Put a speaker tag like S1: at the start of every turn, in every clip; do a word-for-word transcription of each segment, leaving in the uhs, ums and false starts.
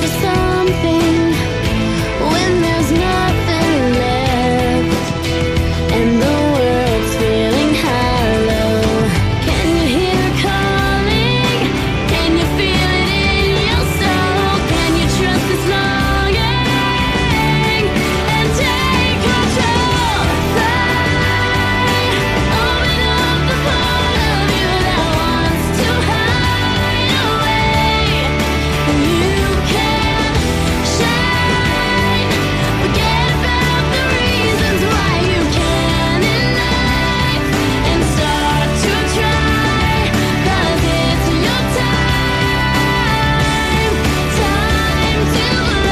S1: something when there's nothing left and the world's feeling hollow. Can you hear it calling? Can you feel it in your soul? Can you trust this longing and take control? Fly, open up the part of you that wants to hide away. You can shine. Forget about the reasons why you can in life and start to try. 'Cause it's your time, time to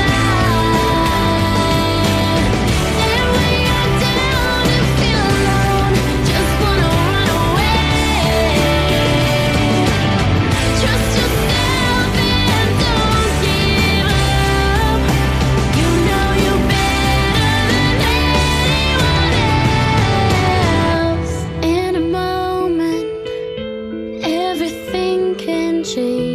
S1: fly. And when you're down and feel alone, just wanna run away. Trust yourself and don't give up. You know you're better than anyone else. In a moment, everything can change.